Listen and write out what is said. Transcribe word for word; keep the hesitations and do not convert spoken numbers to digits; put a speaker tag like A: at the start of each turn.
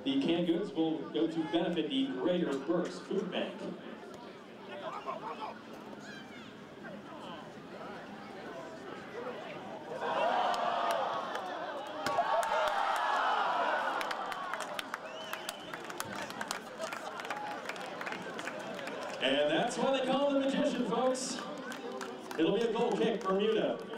A: The canned goods will go to benefit the Greater Berks Food Bank. And that's why they call him the Magician, folks. It'll be a goal kick, Bermuda.